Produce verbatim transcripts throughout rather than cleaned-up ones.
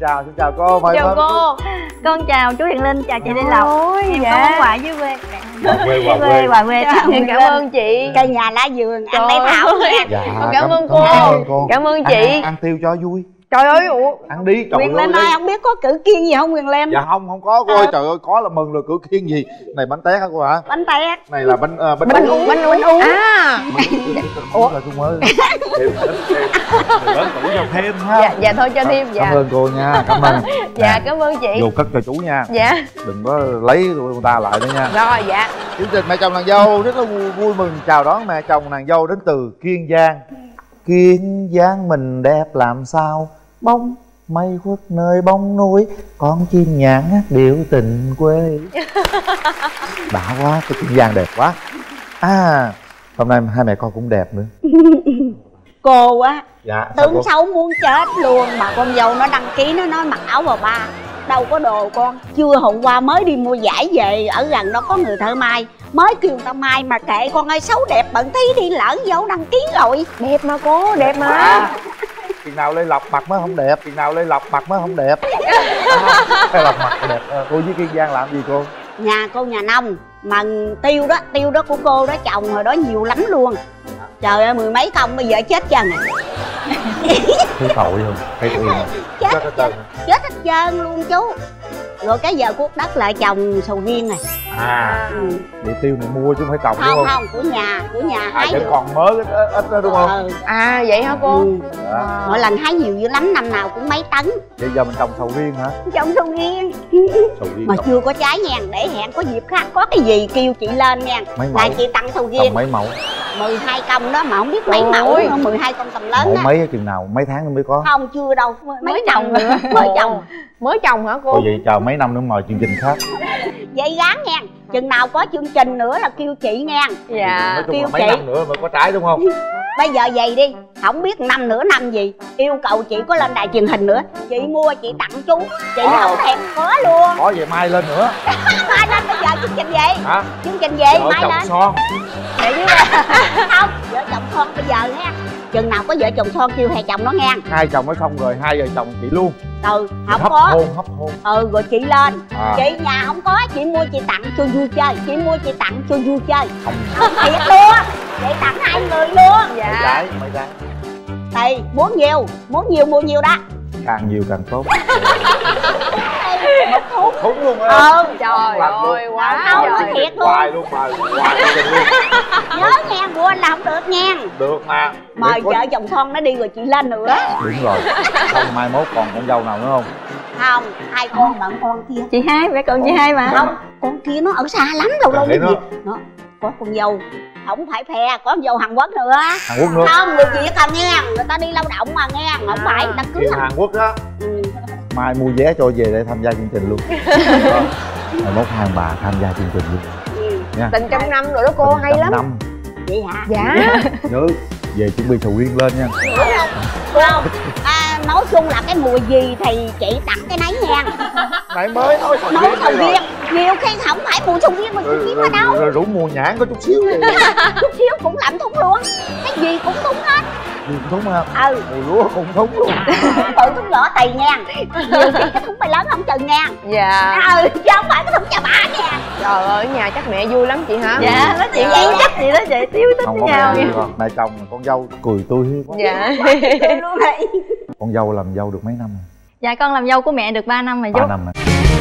chào, xin chào cô. Mời chào mời. cô. Con chào chú Hiền Linh, chào chị Lê Lộc. Em dạ. có món quà dưới quê. Quà quê, quà quê, quê. quà quê tặng. Cảm ơn chị. Cây nhà lá vườn Trời ăn lấy thảo nha. Dạ, Con cảm ơn cô. Cảm ơn cô. Cảm ơn Ăn- chị. Ăn, ăn tiêu cho vui. Trời ơi, ủa Ăn đi. Trời Quyền Linh ơi. ơi, không biết có cử kiên gì không Quyền Linh? Dạ không, không có cô ơi. Trời ơi, có là mừng rồi, cử kiên gì. Này bánh tét hả cô hả? Bánh tét. Này là bánh uh, bánh, bánh ú. uống, bánh uống. À. Ủa là cô mới thêm thêm thêm lớn tuổi cho thêm ha. Dạ, dạ thôi cho thêm dạ. Cảm ơn cô nha, cảm ơn. Dạ cảm ơn chị. Vô cất cho chú nha. Dạ. Đừng có lấy người ta lại nữa nha. Rồi dạ. Chương trình mẹ chồng nàng dâu rất là vui, vui mừng chào đón mẹ chồng nàng dâu đến từ Kiên Giang. Kiên Giang mình đẹp làm sao, bông mây khuất nơi bóng núi, con chim nhạn hát điệu tình quê. Đã quá, cái Kiên Giang đẹp quá. À, hôm nay hai mẹ con cũng đẹp nữa. Cô á, Dạ. tướng xấu muốn chết luôn. Mà con dâu nó đăng ký nó nói mặc áo bà ba. Đâu có đồ con. Chưa hôm qua mới đi mua vải về. Ở gần đó có người thợ may. Mới kêu người ta may mà kệ con ơi, xấu đẹp bận tí đi, lỡ dâu đăng ký rồi. Đẹp mà cô, đẹp mà. À, chừng nào Lê Lộc mặt mới không đẹp, chừng nào Lê Lộc mặt mới không đẹp. À, Lê Lộc mặt đẹp. À, cô với Kiên Giang làm gì cô? Nhà cô nhà nông. Mà tiêu đó, tiêu đó của cô đó trồng hồi đó nhiều lắm luôn. Trời ơi, mười mấy công bây giờ chết trơn à. Thấy tội không? Thấy tội không? Chết Chết hết trơn. Chết hết trơn luôn chú. Rồi cái giờ cuốc đất lại trồng sầu riêng này. À, Ừ. vậy tiêu này mua chứ không phải trồng đúng Không không? không, của nhà, của nhà À, hái vẫn được. còn mới ít, ít đó đúng không? Ờ. À vậy hả cô? Ừ. Dạ. Mỗi lần hái nhiều dữ lắm, năm nào cũng mấy tấn. Vậy giờ mình trồng sầu riêng hả? Trồng sầu riêng. Sầu riêng Mà trồng chưa có trái nha, để hẹn có dịp khác có cái gì kêu chị lên nha. mấy mẫu? Là chị tặng sầu Trồng riêng. mấy mẫu? mười hai công đó mà không biết mấy Ôi. mẫu nữa, mười hai công tầm lớn Mẫu đó. mấy chừng nào, mấy tháng nữa mới có? Không, chưa đâu, mấy Mới năm trồng nữa. Mới trồng. Mới trồng hả cô? Thôi vậy chờ mấy năm nữa mời chương trình khác. Vậy gán nha. Chừng nào có chương trình nữa là kêu chị nha. Dạ. Nói chung là kêu mấy chị. năm nữa mới có trái đúng không? Bây giờ vậy đi, không biết năm nữa năm gì, yêu cầu chị có lên đài truyền hình nữa, chị mua chị tặng chú. Chị Có không không? thèm có luôn. Có vậy mai lên nữa. Mai lên bây giờ chương trình gì? Hả? Chương trình gì Vợ mai chồng lên? son. Để chứ không, vợ chồng son bây giờ nha. Chừng nào có vợ chồng son kêu hai chồng nó nghe. Hai chồng mới xong rồi, hai vợ chồng chị luôn. Ừ, không hấp có. hôn, hấp hôn. Ừ, rồi chị lên. À. Chị nhà không có, chị mua chị tặng cho vui chơi. Chị mua chị tặng cho vui chơi. Không. Thiệt luôn. Chị tặng hai người luôn. Mấy Dạ. trái, mấy trái. Tùy, muốn nhiều, muốn nhiều mua nhiều đó. Càng nhiều càng tốt. Một thúng. Thúng luôn á. Ừ. Trời Làm luôn. ơi quá Không, trời. nói thiệt luôn. Hoài luôn mà, hoài chương trình luôn. Nhớ nghe, quên là không được nha. Được mà. Mời Để có- vợ chồng son nó đi rồi chị lên nữa. Đúng rồi. Không mai mốt còn con dâu nào nữa không? Không, hai con bận con kia. Chị hai, mẹ con chị hai mà. Không, con kia nó ở xa lắm, lâu lâu Để mới nó- về. Nó có con dâu, không phải phe, có con dâu Hàn Quốc nữa. Hàn Quốc nữa. Không, người Việt cần nghe, người ta đi lao động mà nghe, không phải đăng ký. Chuyện Hàn Quốc đó. Ừ. Mai mua vé cho về để tham gia chương trình luôn. Mai mốt hai bà tham gia chương trình luôn Ừ. nha. Tình trăm năm rồi đó cô, hay lắm. Năm. Vậy hả? Dạ. Nhớ về chuẩn bị sầu riêng lên nha. Không, à, nói chung là cái mùi gì thì chị tặng cái nấy nha. Nãy mới nói sầu Nói riêng sầu đây rồi. riêng, nhiều khi không phải mùi sầu riêng mà sầu Rồi, riêng rồi, ở đâu. rồi rủ mua nhãn có chút xíu. Chút xíu cũng làm thúng luôn. Cái gì cũng thúng hết. Gì cũng thúng ha. Ừ. Mùi lúa cũng thúng luôn. Tự thúng nhỏ tùy nha. Nhiều khi cái thúng mày lớn không chừng nha. Dạ. Ừ, chứ không phải cái thúng nhà bà nha. Trời ơi, ở nhà chắc mẹ vui lắm chị hả? Dạ, nói chuyện Dạ. yêu thích gì đó chị, tiếu thích Không với có nhau. mẹ gì còn mẹ chồng con dâu cười tươi quá. Dạ. Tôi luôn này. Con dâu làm dâu được mấy năm rồi? Dạ con làm dâu của mẹ được ba năm rồi Ba chú. năm rồi.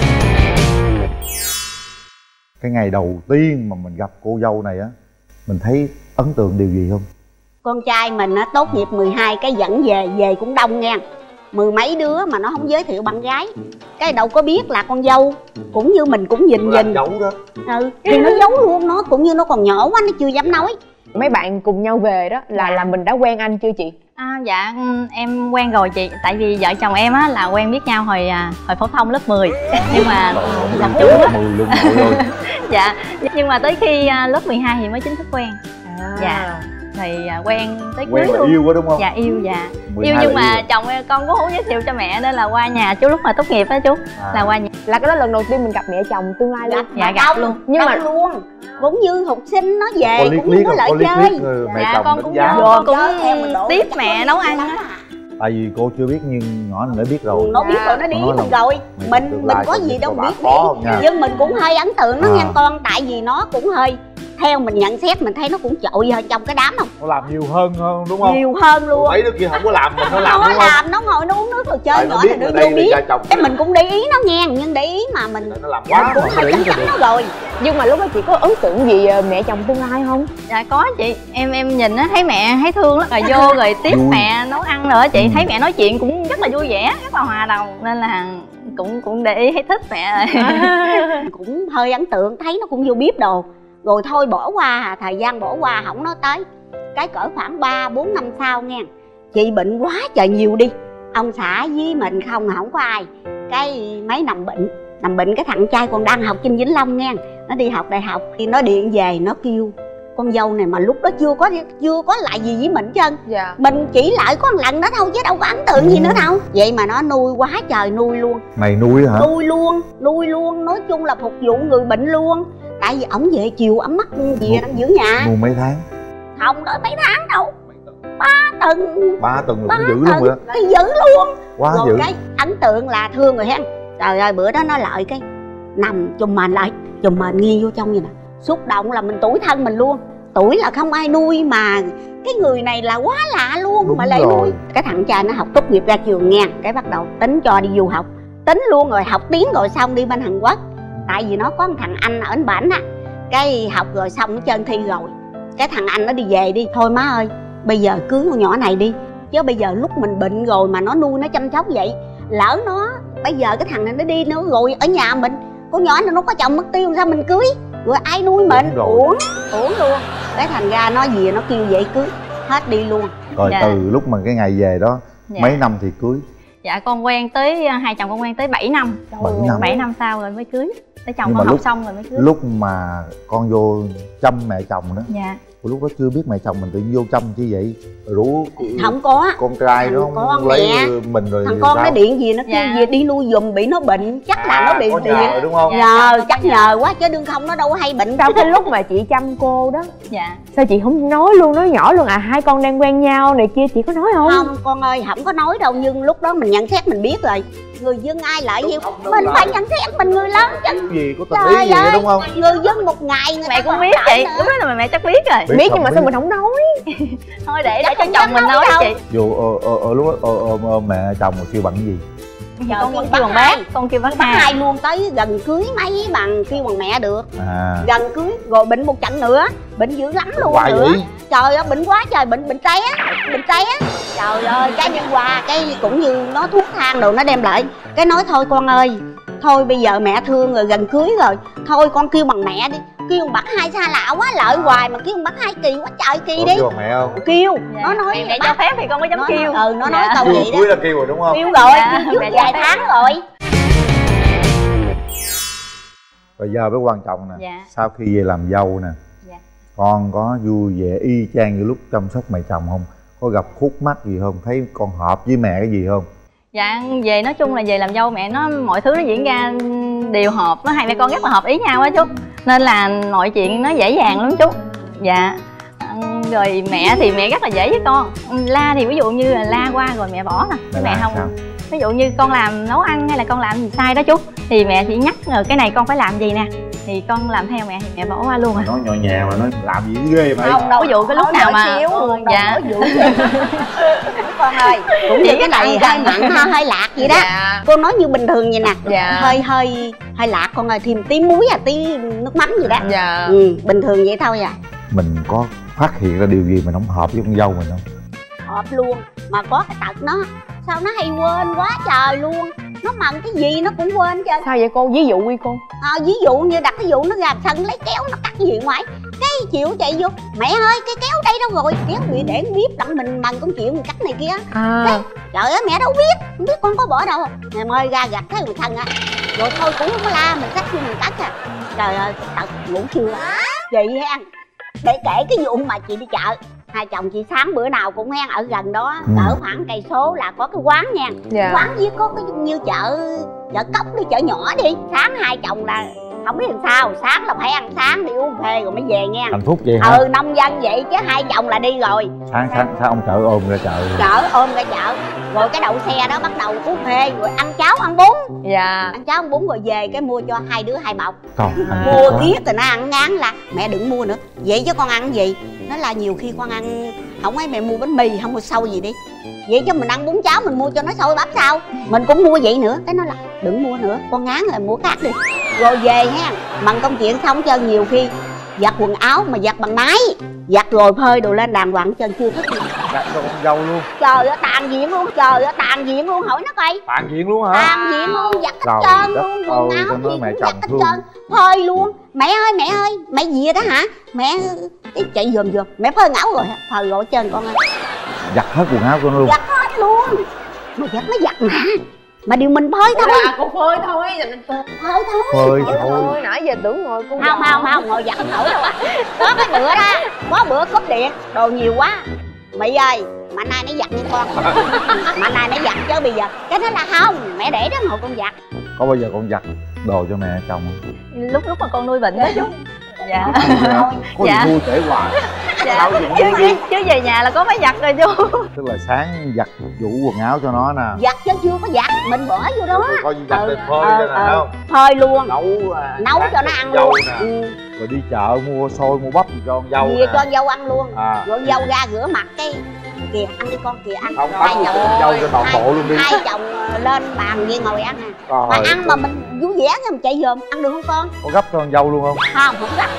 Cái ngày đầu tiên mà mình gặp cô dâu này á, mình thấy ấn tượng điều gì không? Con trai mình á, tốt nghiệp mười hai cái dẫn về, về cũng đông nha. Mười mấy đứa mà nó không giới thiệu bạn gái. Cái đâu có biết là con dâu. Cũng như mình cũng nhìn nhìn. Giấu đó. Ừ, thì nó giấu luôn, nó cũng như nó còn nhỏ quá, nó chưa dám nói. Mấy bạn cùng nhau về đó là là mình đã quen anh chưa chị? À, dạ ừ, em quen rồi chị. Tại vì vợ chồng em á là quen biết nhau hồi à, hồi phổ thông lớp mười. Nhưng mà làm chung á. mười luôn nội ơi. Dạ. Nhưng mà tới khi à, lớp mười hai thì mới chính thức quen. À. Dạ. Thì à, quen tới cưới Quen là luôn. yêu quá đúng không? Dạ yêu dạ. mười Yêu hai nhưng là mà rồi. chồng em con có hú giới thiệu cho mẹ nên là qua nhà chú lúc mà tốt nghiệp á chú. À. Là qua nhà. Là cái đó lần đầu tiên mình gặp mẹ chồng tương lai luôn. Dạ, Mà gặp đông, luôn. Nhưng mà- đông luôn. Cũng như học sinh nó về, Có liếc cũng như liếc nó không? lại Có liếc chơi. liếc rồi mẹ Dạ chồng con đánh cũng giá. vô. Rồi, cũng đó, theo mình đổ tiếp chắc mẹ có nấu liếc ăn lắm á. à. Tại vì cô chưa biết nhưng nhỏ này đã biết rồi. Nó biết rồi, nó đi Nó mình rồi. Mình mình có gì đâu biết biết. Nhưng mình cũng hơi ấn tượng nó à. Nha con. Tại vì nó cũng hơi, theo mình nhận xét mình thấy nó cũng trội hơn trong cái đám không? Nó làm nhiều hơn hơn đúng không? Nhiều hơn luôn. Mấy đứa kia không có làm mình nó làm. Nó làm, nó ngồi nó uống nước rồi chơi. Nhỏ này nó vô biết. Cái mình cũng để ý nó nghe, nhưng để ý mà mình nó làm quá cũng hơi chắc chắn nó rồi. Nhưng mà lúc đó chị có ấn tượng gì mẹ chồng tương lai không? Dạ có chị, em em nhìn á thấy mẹ thấy thương lắm, rồi vô rồi tiếp vui. Mẹ nấu ăn nữa chị, ừ. Thấy mẹ nói chuyện cũng rất là vui vẻ, rất là hòa đồng, nên là cũng cũng để ý thấy thích mẹ rồi. Cũng hơi ấn tượng, thấy nó cũng vô bếp đồ. Rồi thôi bỏ qua, thời gian bỏ qua không nói tới. Cái cỡ khoảng ba bốn năm sau nha, chị bệnh quá trời nhiều đi. Ông xã với mình không, không có ai. Cái mấy nằm bệnh, nằm bệnh cái thằng trai còn đang học trên Vĩnh Long nha. Nó đi học đại học, thì nó điện về nó kêu con dâu này mà lúc đó chưa có chưa có lại gì với mình trơn. Dạ. Mình chỉ lại có một lần đó thôi chứ đâu có ấn tượng ừ. gì nữa đâu. Vậy mà nó nuôi quá trời nuôi luôn. Mày nuôi hả? Nuôi luôn, nuôi luôn, nói chung là phục vụ người bệnh luôn. Tại vì ổng về chiều ấm mắt gì đang giữ nhà. Nuôi mấy tháng? Không đợi mấy tháng đâu. Ba tuần. Ba tuần là cũng dữ luôn rồi. Cái dữ luôn. Quá rồi dữ. Cái ấn tượng là thương rồi hen. Trời ơi bữa đó nó lợi cái nằm chùm mền lại, chùm mền nghiêng vô trong vậy nè. Xúc động là mình tủi thân mình luôn. Tuổi là không ai nuôi mà cái người này là quá lạ luôn. Đúng mà lại rồi. Nuôi. Cái thằng trai nó học tốt nghiệp ra trường nha, cái bắt đầu tính cho đi du học. Tính luôn rồi học tiếng rồi xong đi bên Hàn Quốc. Tại vì nó có một thằng anh ở bển á. Cái học rồi xong nó trơn thi rồi. Cái thằng anh nó đi về đi. Thôi má ơi, bây giờ cưới con nhỏ này đi. Chứ bây giờ lúc mình bệnh rồi mà nó nuôi nó chăm sóc vậy. Lỡ nó, bây giờ cái thằng này nó đi nữa rồi ở nhà mình. Con nhỏ này nó có chồng mất tiêu sao mình cưới. Rồi ai nuôi mình, uổng, uổng luôn. Cái thành ra nó gì nó kêu vậy cưới. Hết đi luôn. Rồi dạ. Từ lúc mà cái ngày về đó dạ. Mấy năm thì cưới? Dạ con quen tới, hai chồng con quen tới bảy năm. bảy năm. bảy năm sau rồi mới cưới. Tới chồng con học lúc, xong rồi mới cưới. Lúc mà con vô chăm mẹ chồng đó. Dạ. Lúc đó chưa biết mẹ chồng mình tự nhiên vô chăm chứ vậy. Rồi rủ không có con trai nó con lấy mẹ. Mình rồi thằng con sao? Nó điện gì nó kêu dạ. Gì đi nuôi giùm bị nó bệnh. Chắc là à, nó bị điện nhờ, đúng không? Nhờ, dạ, chắc nhờ quá chứ đương không nó đâu hay bệnh. Sau cái lúc mà chị chăm cô đó dạ. Sao chị không nói luôn, nói nhỏ luôn à hai con đang quen nhau này kia, chị có nói không? Không con ơi, không có nói đâu. Nhưng lúc đó mình nhận xét mình biết rồi. Người dân ai lợi gì mình phải nhận xét mình người lớn chứ. Gì có tình ý gì đó, đúng không? Người dân một ngày người mẹ cũng biết chị. Đúng đó là mẹ chắc biết rồi. Biết, biết nhưng mà biết. Sao mình không nói? Thôi để để cho chồng mình nói chị. Dù ờ, ờ, ờ, lúc đó ờ, ờ, ờ, mẹ chồng mà kêu bằng cái gì? Giờ con kêu bằng bác, con kêu bác hai. hai luôn tới gần cưới mấy bằng kêu bằng mẹ được. À. Gần cưới rồi bệnh một trận nữa, bệnh dữ lắm luôn Hoài nữa. Vậy? Trời ơi bệnh quá trời, bệnh bệnh té, bệnh té. Trời ơi cái đi qua cái cũng như nó thuốc thang đồ nó đem lại. Cái nói thôi con ơi, thôi bây giờ mẹ thương rồi gần cưới rồi, thôi con kêu bằng mẹ đi. Kêu bằng bác hai xa lạ quá lợi hoài mà kêu bằng bác hai kỳ quá trời kỳ đi. Kêu bằng mẹ không? Kêu, dạ. Nó nói mẹ, mẹ cho phép thì con mới dám kêu. Ừ nó dạ. nói câu vậy đó. Cưới là kêu rồi đúng không? Kêu rồi, dạ. kêu trước vài tháng rồi. Bây giờ mới quan trọng nè. Dạ. Sau khi về làm dâu nè, dạ. Con có vui vẻ y chang như lúc chăm sóc mẹ chồng không? Có gặp khúc mắc gì không? Thấy con hợp với mẹ cái gì không? Dạ về nói chung là về làm dâu mẹ nó mọi thứ nó diễn ra đều hợp. Nó hai mẹ con rất là hợp ý nhau á chú. Nên là mọi chuyện nó dễ dàng lắm chú. Dạ. Rồi mẹ thì mẹ rất là dễ với con. La thì ví dụ như là la qua rồi mẹ bỏ nè. Mẹ, mẹ không sao? Ví dụ như con làm nấu ăn hay là con làm gì sai đó chú, thì mẹ chỉ nhắc rồi cái này con phải làm gì nè, thì con làm theo mẹ thì mẹ bỏ qua luôn à. Nói nhỏ nhẹ mà nói làm gì ghê vậy? Không đâu, ví dụ cái lúc nào mà xíu, dạ con ơi cũng chỉ cái này hơi mặn hơi, hơi lạc vậy đó. Dạ. Cô nói như bình thường vậy nè. Dạ. hơi hơi hơi lạc con ơi, thêm tí muối à tí nước mắm gì đó. Dạ. Ừ, bình thường vậy thôi à. Mình có phát hiện ra điều gì mà không hợp với con dâu mình không? Hợp luôn, mà có cái tật nó sao nó hay quên quá trời luôn. Nó mần cái gì nó cũng quên chứ. Sao vậy cô? Ví dụ đi cô. À, ví dụ như đặt ví dụ nó ra sân lấy kéo nó cắt gì ngoài, cái chịu chạy vô mẹ ơi cái kéo đây đâu rồi, kéo bị để bếp đặng mình mần con chuyện mình cắt này kia. À. Cái, trời ơi mẹ đâu biết, không biết con có bỏ đâu. Mẹ ơi ra gặt thấy người thân á, rồi thôi cũng không có la, mình cắt khi mình cắt à. Trời ơi tật ngủ trưa chị hen. Để kể cái vụ mà chị đi chợ, hai chồng chị sáng bữa nào cũng hen ở gần đó, ừ. Ở khoảng cây số là có cái quán nha. Dạ. Quán với có cái như chợ chợ cốc đi, chợ nhỏ đi. Sáng hai chồng là không biết làm sao, sáng là phải ăn sáng đi uống phê rồi mới về nghe. Hạnh phúc vậy hả? Ừ, nông dân vậy chứ hai chồng là đi rồi. Sáng sáng sáng ông chợ ôm ra chợ. Chợ ôm ra chợ, rồi cái đậu xe đó bắt đầu uống phê rồi ăn cháo ăn bún. Dạ. Ăn cháo ăn bún rồi về cái mua cho hai đứa hai bọc. Còn Mua riết rồi nó ăn ngán là mẹ đừng mua nữa. Vậy chứ con ăn gì? Nó là nhiều khi con ăn không ấy, mẹ mua bánh mì không mua sâu gì đi. Vậy chứ mình ăn bún cháo mình mua cho nó sôi bắp sao? Mình cũng mua vậy nữa. Cái nó là đừng mua nữa, con ngán rồi mua khác đi. Rồi về ha, bằng công chuyện xong cho nhiều khi giặt quần áo mà giặt bằng máy, giặt rồi phơi đồ lên đàng hoàng chân chưa thức gì. Giặt cho con dâu luôn. Trời ơi tàn diện luôn, trời ơi tàn diện luôn, hỏi nó coi. Tàn diện luôn hả? Tàn diện luôn, giặt hết trơn luôn, quần áo thì cũng giặt hết trơn, phơi luôn. Mẹ ơi mẹ ơi, mẹ gì đó hả? Mẹ cái chạy dùm dùm, mẹ phơi áo rồi, phơi rồi trơn con ơi. Giặt hết quần áo con luôn. Giặt hết luôn. Mà giặt nó giặt mà. Mà điều mình phơi thôi. À, cô phơi thôi, phơi thôi. Phơi thôi. thôi. Nãy giờ tưởng ngồi cô. Không không không, ngồi giặt không nổi đâu à. Có cái bữa đó, có bữa cúp điện, đồ nhiều quá. Mày ơi, mà nay nó giặt như con. Mà nay nó giặt chứ bây giờ. Cái đó là không, mẹ để đó ngồi con giặt. Có bao giờ con giặt đồ cho mẹ chồng không? Lúc lúc mà con nuôi bệnh đó chú. Dạ. Có Dạ. gì vui kể hoài. Dạ. Chứ, chứ, chứ về nhà là có máy giặt rồi chú. Tức là sáng giặt vũ quần áo cho nó nè. Giặt chứ chưa có giặt, mình bỏ vô đó. Coi như giặt Ừ, để phơi ờ, cho nè, ờ. thấy không? Phơi luôn. Nấu à, Nấu cho nó ăn dâu luôn. nè. Ừ. Rồi đi chợ mua xôi mua bắp gì cho con dâu Gì nè. cho con dâu ăn luôn. À. Rồi dâu ra rửa mặt cái kìa ăn đi con kìa ăn. Không hai bắt chồng con dâu cho toàn bộ luôn đi. hai chồng lên bàn kia ngồi ăn nè. Mà Trời ăn mà mình vui vẻ cái mình chạy dòm ăn được không con? có gấp cho con dâu luôn không? Không, không gấp.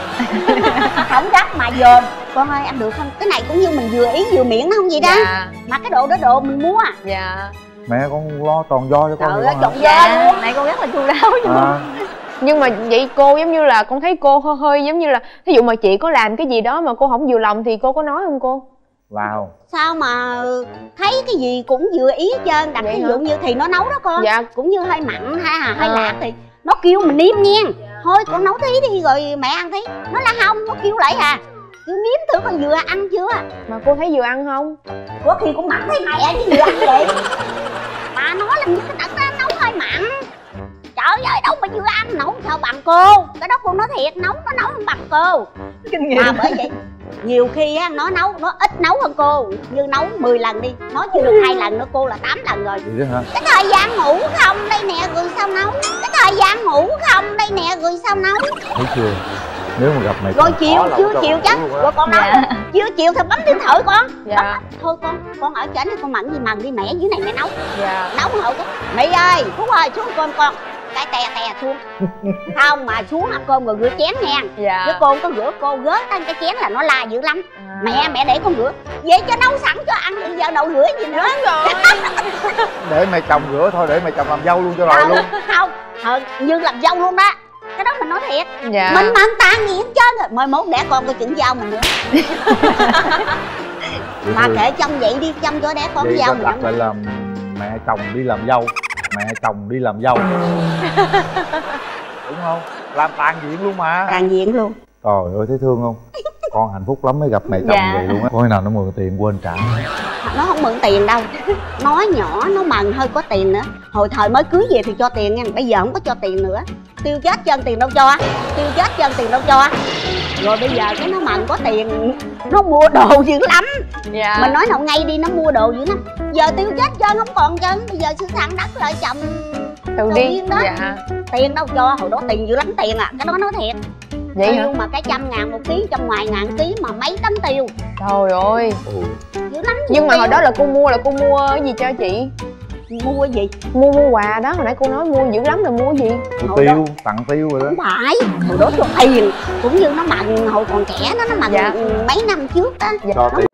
Không gấp mà dòm. Con ơi ăn được không? Cái này cũng như mình vừa ý vừa miệng nó không vậy đó. Dạ. Mà cái đồ đó đồ mình mua. Dạ. Mẹ con lo toàn do cho con. Trời được ơi không trộn hả? da Dạ. luôn. Này con rất là chu đáo chú. À, Nhưng mà vậy cô giống như là con thấy cô hơi hơi giống như là ví dụ mà chị có làm cái gì đó mà cô không vừa lòng thì cô có nói không cô? vào. Sao mà thấy cái gì cũng vừa ý hết trơn. Đặt Vậy ví hả? dụ như thì nó nấu đó con. Dạ. Cũng như hơi mặn hay à, hơi À. lạc thì nó kêu mình nếm nha. Thôi con nấu tí đi rồi mẹ ăn tí. Nó là không, nó kêu lại à. Kêu nếm thử con vừa ăn chưa. Mà cô thấy vừa ăn không? Có khi cũng mặn thấy mẹ chứ vừa ăn vậy. Mà nó làm như cái đợt đó nấu hơi mặn. Trời ơi đâu mà vừa ăn nấu sao bằng cô. Cái đó cô nói thiệt, nấu nó nấu không bằng cô. Kinh nghiệm. Mà bởi vậy nhiều khi á nó nấu nó ít nấu hơn cô. Như nấu mười lần đi, nó chưa được hai lần nữa cô là tám lần rồi. Vậy đó hả? Cái thời gian ngủ không đây nè rồi sao nấu. Cái thời gian ngủ không đây nè rồi sao nấu. Thấy chưa? Nếu mà gặp mẹ Rồi chồng chiều khó là chưa cho chiều con chắc ngủ luôn á. rồi con nấu. Dạ. Chưa chiều thì bấm điện thoại con. Dạ. Thôi con con ở trển đi con mặn gì mần đi mẹ dưới này mẹ nấu. Dạ. Nấu hậu cái Mỹ ơi Phúc ơi xuống cơm con. Cái tè tè xuống. Không mà xuống ăn cơm rồi rửa chén nha. Dạ. Chứ cô không có rửa, cô gớt ăn cái chén là nó la dữ lắm. À. Mẹ mẹ để con rửa. Vậy cho nấu sẵn cho ăn bây giờ đâu rửa gì nữa. rồi. Để mẹ chồng rửa thôi, để mẹ chồng làm dâu luôn cho rồi Không, luôn. không ờ, như làm dâu luôn đó. Cái đó mình nói thiệt. Dạ. Mình mang tàn gì hết trơn rồi. Mai mốt đẻ con coi chừng dâu mình nữa. Mà kệ chăm vậy đi, chăm cho đẻ con Vậy dâu con mình đặt không. lại là mẹ chồng đi làm dâu. Mẹ chồng đi làm dâu. Đúng không? Làm tàn diện luôn mà. Tàn diện luôn. Trời ơi thấy thương không? Con hạnh phúc lắm mới gặp mẹ chồng Dạ. vậy luôn á. Coi nào nó mượn tiền quên trả. Nó không mượn tiền đâu. Nói nhỏ nó mần hơi có tiền nữa. Hồi thời mới cưới về thì cho tiền nha. Bây giờ không có cho tiền nữa. Tiêu chết chân tiền đâu cho. Tiêu chết chân tiền đâu cho. Rồi bây giờ cái nó mần có tiền. Nó mua đồ dữ lắm. Dạ. Mình nói nào ngay đi nó mua đồ dữ lắm. Giờ tiêu chết chân không còn chân. Bây giờ sư sẵn đất lại chồng Từ tự đi. nhiên đó. Dạ. Tiền đâu cho. Hồi đó tiền dữ lắm tiền à. Cái đó nói thiệt. Vậy hả? Nhưng mà cái trăm ngàn một ký, trong ngoài ngàn ký mà mấy tấm tiêu. Trời ơi. Ồ. Dữ lắm. Nhưng mà tiêu. hồi đó là cô mua là cô mua cái gì cho chị? Mua cái gì? Mua mua quà đó, hồi nãy cô nói mua dữ lắm là mua cái gì? Mua Hồi tiêu, tặng tiêu rồi đó. Không phải. Hồi đó cho tiền. Cũng như nó mặn hồi còn trẻ đó. Nó mặn Dạ. mấy năm trước đó. Cho tiền.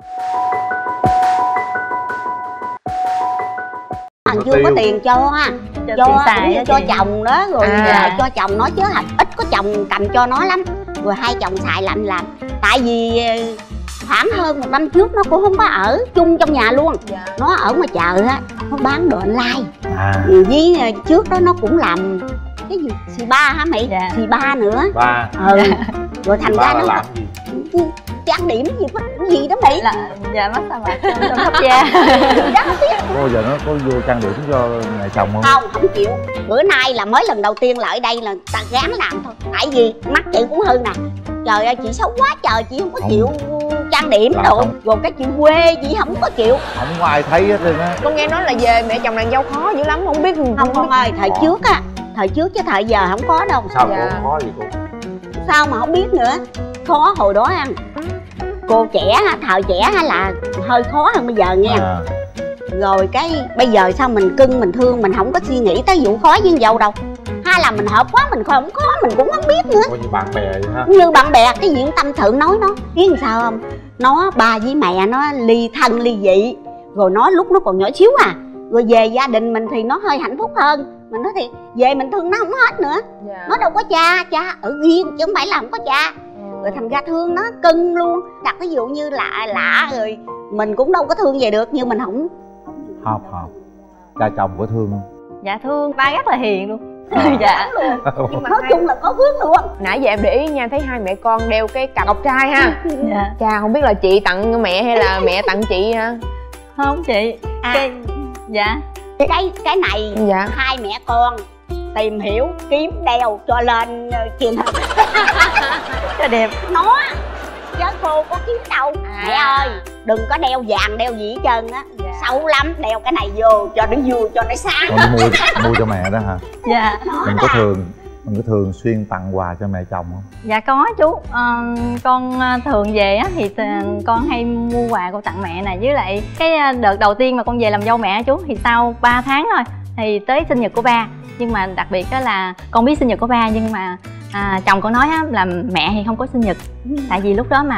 Thằng Có chưa có tiêu. tiền cho ha. Cho Cho, tiền cũng xài như á cho chị. chồng đó. Rồi À. lại cho chồng nó chứ hạch ít có chồng cầm cho nó lắm. Rồi hai chồng xài lạnh làm. Tại vì ờ, khoảng hơn một năm trước nó cũng không có ở chung trong nhà luôn. Dạ. Nó ở ngoài chợ á. Nó bán đồ online. À. Với ờ, trước đó nó cũng làm cái gì xì ba hả mày? Dạ. Xì ba nữa. Ba. Ừ. Rồi thành Ba ra là nó làm gì? trang điểm gì có gì đó mày? Là dạ massage mặt chăm sóc da. Cô giờ nó có vô trang điểm cho mẹ chồng không? Không, không chịu. Bữa nay là mới lần đầu tiên lại đây là ta gán làm thôi. Tại vì mắt chị cũng hư nè. Trời ơi chị xấu quá trời, chị không có không. chịu trang điểm đâu. Rồi cái chị quê chị không có chịu. Không có ai thấy hết trơn á. Con nghe nói là về mẹ chồng nàng dâu khó dữ lắm, không biết. Không con ơi, thời khó. trước á, thời trước chứ thời giờ không có đâu. Sao dạ. cô không khó gì cô? Sao mà không biết nữa. Khó hồi đó ăn. Cô trẻ, thời trẻ là hơi khó hơn bây giờ nha. À. Rồi cái bây giờ sao mình cưng mình thương mình không có suy nghĩ tới vụ khó với dâu đâu. Hay là mình hợp quá mình không khó mình cũng không biết nữa. Như bạn bè vậy ha. Như bạn bè cái chuyện tâm sự nói nó biết làm sao không. Nó ba với mẹ nó ly thân ly dị. Rồi nó lúc nó còn nhỏ xíu à. Rồi về gia đình mình thì nó hơi hạnh phúc hơn. Mình nói thì về mình thương nó không hết nữa. Dạ. Nó đâu có cha, cha ở riêng chứ không phải là không có cha. Rồi thành ra thương nó cưng luôn. Đặt ví dụ như lạ lạ rồi mình cũng đâu có thương về được nhưng mình không. Hợp hợp. Cha chồng có thương không? Dạ thương, ba rất là hiền luôn. À. Dạ luôn. Nhưng mà nói chung là có phước luôn. Nãy giờ em để ý nha, thấy hai mẹ con đeo cái cặp ngọc trai ha. Dạ. Cha không biết là chị tặng mẹ hay là mẹ tặng chị ha? Không chị. À. Cái... Dạ. Cái cái này dạ. Hai mẹ con tìm hiểu kiếm đeo cho lên truyền hình cho đẹp. Nó chứ cô có kiếm đâu. À. Mẹ ơi đừng có đeo vàng đeo gì hết trơn á. Dạ. Xấu lắm, đeo cái này vô cho nó vui cho nó sáng. Con mua mua cho mẹ đó hả? Dạ. Mình có thường mình có thường xuyên tặng quà cho mẹ chồng không? Dạ có chú. À, con thường về á thì con hay mua quà con tặng mẹ nè, với lại cái đợt đầu tiên mà con về làm dâu mẹ chú thì sau ba tháng thôi thì tới sinh nhật của ba. Nhưng mà đặc biệt đó là con biết sinh nhật của ba nhưng mà à, chồng con nói á, là mẹ thì không có sinh nhật. Tại vì lúc đó mà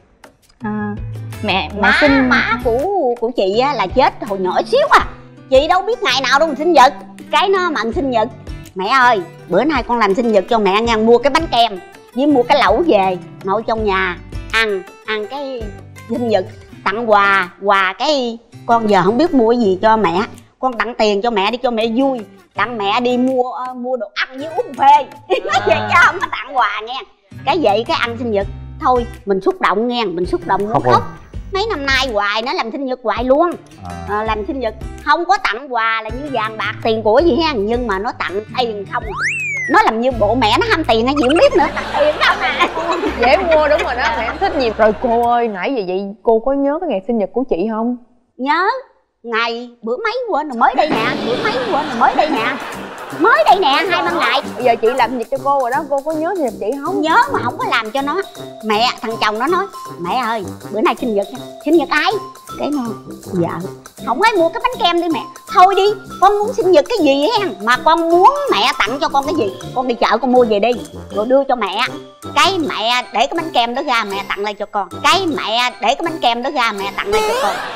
à, mẹ mẹ má, sinh má của của chị á, là chết hồi nhỏ xíu à. Chị đâu biết ngày nào đâu mình sinh nhật. Cái nó mận sinh nhật. Mẹ ơi bữa nay con làm sinh nhật cho mẹ nha, mua cái bánh kem với mua cái lẩu về nội trong nhà ăn ăn cái sinh nhật tặng quà quà cái con giờ không biết mua cái gì cho mẹ. Con tặng tiền cho mẹ đi cho mẹ vui, tặng mẹ đi mua uh, mua đồ ăn với uống phê. À. Vậy chứ không có tặng quà nghe. Cái vậy cái ăn sinh nhật thôi mình xúc động nghe, mình xúc động muốn khóc. Mấy năm nay hoài nó làm sinh nhật hoài luôn. À. À, làm sinh nhật không có tặng quà là như vàng bạc tiền của gì ha, nhưng mà nó tặng tiền không. Nó làm như bộ mẹ nó ham tiền hay gì không biết nữa, tặng tiền không à. Dễ mua đúng rồi đó, mẹ thích gì. Rồi cô ơi, nãy giờ vậy cô có nhớ cái ngày sinh nhật của chị không? Nhớ. Ngày bữa mấy quên rồi mới đây nè, bữa mấy quên rồi mới đây nè. Mới đây nè, hai ba ngày. Bây giờ chị làm sinh nhật cho cô rồi đó, cô có nhớ sinh nhật chị không? Nhớ mà không có làm cho nó. Mẹ, thằng chồng nó nói mẹ ơi, bữa nay sinh nhật. Sinh nhật ai? Cái nó vợ. Không ai mua cái bánh kem đi mẹ. Thôi đi, con muốn sinh nhật cái gì hen. Mà con muốn mẹ tặng cho con cái gì, con đi chợ con mua về đi rồi đưa cho mẹ. Cái mẹ để cái bánh kem đó ra mẹ tặng lại cho con. Cái mẹ để cái bánh kem đó ra mẹ tặng lại cho con.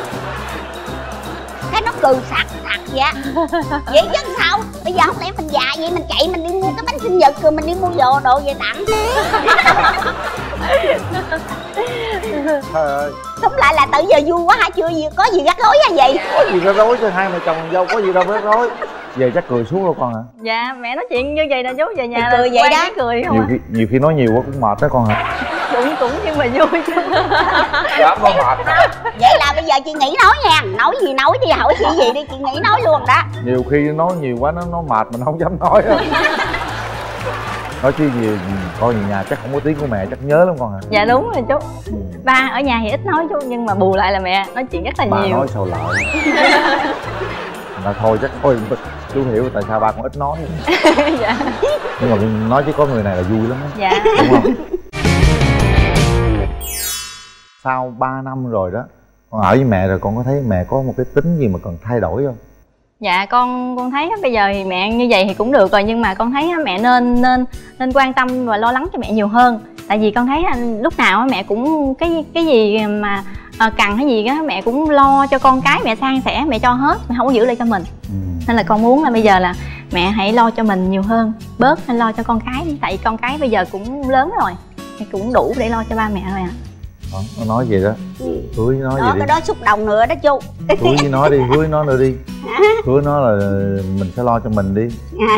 Cái nó cười sặc sặc vậy. Vậy chứ sao? Bây giờ không lẽ mình già vậy mình chạy mình đi mua cái bánh sinh nhật rồi mình đi mua đồ đồ về tặng. Trời ơi. Tóm lại là tự giờ vui quá hả? Chưa gì có gì rắc rối hả vậy? Có gì rắc rối cho hai mẹ chồng dâu, có gì đâu rắc rối. Về chắc cười suốt đâu con hả? Dạ mẹ nói chuyện như vậy nè chú, về nhà thì cười vậy đó. Cười không nhiều à? khi, nhiều khi nói nhiều quá cũng mệt đó con hả? Cũng cũng nhưng mà vui chứ. Dám nói mệt hả? Vậy là bây giờ chị nghĩ nói nha. Nói gì nói đi, hỏi chị gì đi chị nghĩ nói luôn đó. Nhiều khi nói nhiều quá nó nó mệt mình không dám nói đó. Nói chứ gì coi về nhà chắc không có tiếng của mẹ chắc nhớ lắm con hả? Dạ đúng rồi chú. Ừ. Ba ở nhà thì ít nói chú nhưng mà bù lại là mẹ nói chuyện rất là bà nhiều. Bà nói sao lợi. Mà thôi chắc thôi chú hiểu tại sao ba con ít nói. Dạ. Nhưng mà nói chứ có người này là vui lắm đó. Dạ. Đúng không? Sau ba năm rồi đó con ở với mẹ rồi con có thấy mẹ có một cái tính gì mà cần thay đổi không? Dạ con con thấy bây giờ thì mẹ như vậy thì cũng được rồi, nhưng mà con thấy mẹ nên nên nên quan tâm và lo lắng cho mẹ nhiều hơn. Tại vì con thấy lúc nào mẹ cũng cái cái gì mà cần cái gì á mẹ cũng lo cho con cái, mẹ san sẻ mẹ cho hết, mẹ không có giữ lại cho mình. Ừ. Nên là con muốn là bây giờ là mẹ hãy lo cho mình nhiều hơn, bớt nên lo cho con cái. Tại vì con cái bây giờ cũng lớn rồi thì cũng đủ để lo cho ba mẹ rồi ạ. À. Đó, nó nói gì đó. Ừ. Hứa với nó đó, gì đi. Cái đó xúc động nữa đó chú. Hứa với nó đi, hứa với nó nữa đi. Hứa nó là mình sẽ lo cho mình đi. À,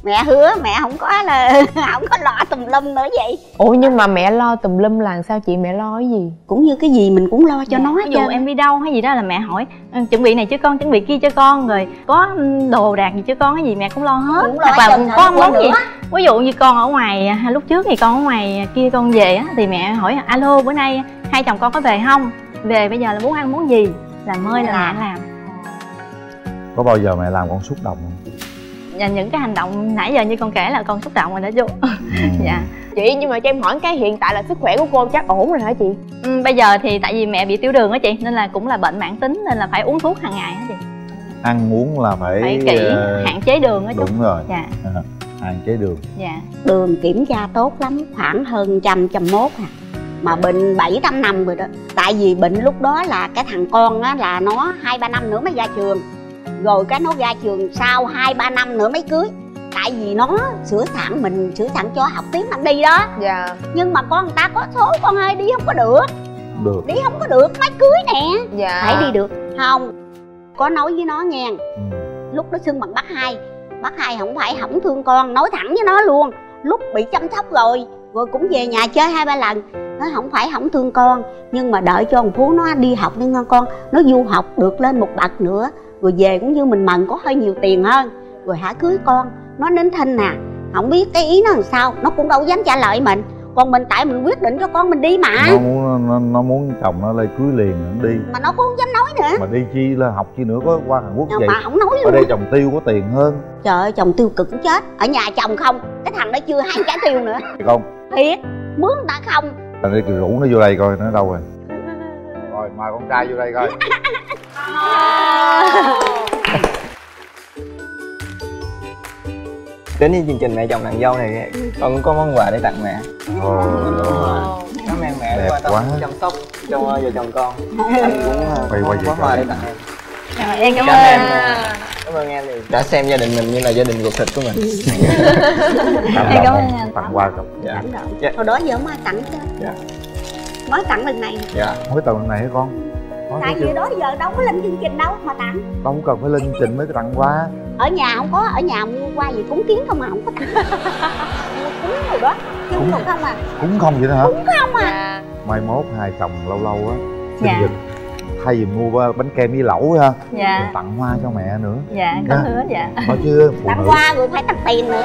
Mẹ hứa mẹ không có là không có lo tùm lum nữa vậy. Ủa nhưng mà mẹ lo tùm lum là sao chị? Mẹ lo cái gì? Cũng như cái gì mình cũng lo cho nó. Ví dụ em đi đâu hay gì đó là mẹ hỏi chuẩn bị này cho con, chuẩn bị kia cho con, rồi có đồ đạc gì cho con cái gì mẹ cũng lo hết. Cũng lo Hoặc là có món gì, ví dụ như con ở ngoài lúc trước thì con ở ngoài kia con về á thì mẹ hỏi alo bữa nay hai chồng con có về không, về bây giờ là muốn ăn món gì là mời là mẹ làm. Có bao giờ mẹ làm con xúc động không? Và những cái hành động nãy giờ như con kể là con xúc động rồi đó chú. Ừ. Dạ. Chị nhưng mà cho em hỏi cái hiện tại là sức khỏe của cô chắc ổn rồi hả chị? Ừ, bây giờ thì tại vì mẹ bị tiểu đường á chị, nên là cũng là bệnh mãn tính nên là phải uống thuốc hàng ngày á chị. Ăn uống là phải phải kỹ, uh... hạn chế đường á chú. Đúng rồi. Dạ. À, hạn chế đường. Dạ. Đường kiểm tra tốt lắm, khoảng hơn trăm trăm mốt à. Mà bệnh bảy tám năm rồi đó. Tại vì bệnh lúc đó là cái thằng con á là nó hai ba năm nữa mới ra trường. Rồi cái nó ra trường sau hai ba năm nữa mới cưới. Tại vì nó sửa sẵn mình sửa sẵn cho học tiếng Anh đi đó. Dạ. Nhưng mà con người ta có số con ơi, đi không có được. Được. Đi không có được, mới cưới nè. Dạ. Phải đi được. Không. Có nói với nó nghe. Ừ. Lúc đó xưng bằng bác hai. Bác hai không phải không thương con, nói thẳng với nó luôn. Lúc bị chăm sóc rồi, rồi cũng về nhà chơi hai ba lần. Nó không phải không thương con, nhưng mà đợi cho thằng Phú nó đi học đi ngon con. Nó du học được lên một bậc nữa, rồi về cũng như mình mần có hơi nhiều tiền hơn. Rồi hả cưới con. Nó nín thinh nè, không biết cái ý nó làm sao, nó cũng đâu dám trả lời mình. Còn mình tại mình quyết định cho con mình đi mà. Nó muốn nó, nó muốn chồng nó lên cưới liền nó đi. Mà nó cũng không dám nói nữa. Mà đi chi là học chi nữa, có qua Hàn Quốc vậy. Mà không nói luôn. Ở đây chồng tiêu có tiền hơn. Trời ơi chồng tiêu cực cũng chết. Ở nhà chồng không, cái thằng đó chưa hai trái tiêu nữa. Thì không. Thiệt, mướn người ta không. Rồi đi rủ nó vô đây coi nó đâu rồi. Rồi mời con trai vô đây coi. Đến với chương trình Mẹ Chồng Nàng Dâu này con cũng có món quà để tặng mẹ. Ồ, cảm ơn mẹ đẹp đã quan tâm quá. chăm sóc cho vợ chồng con. Anh cũng quay quay có quà để tặng em. Rồi, em cảm, cảm ơn em cảm ơn em thì đã xem gia đình mình như là gia đình ruột thịt của mình. em cảm ơn anh. Tặng quà không? Dạ. Cảm động. Dạ. Hồi đó giờ mới tặng chứ. Dạ. Mới tặng lần này. Dạ. Mới tặng lần này hả con? Có Tại chứ. vì đó giờ đâu có lên chương trình đâu mà tặng. Đâu cần phải lên chương trình mới tặng quà. Ở nhà không có, ở nhà mua qua gì cúng kiến không mà không có tặng. Mua cúng rồi đó, chứ không được không à. Cúng không vậy đó hả? Cúng không à. Dạ. Mai mốt hai chồng lâu lâu á sinh Dạ. nhật thay vì mua bánh kem với lẩu ha, Dạ. mình tặng hoa cho mẹ nữa. Dạ, có Nha. hứa dạ. Nói chứ phụ Tặng nữ qua rồi phải tặng tiền nữa.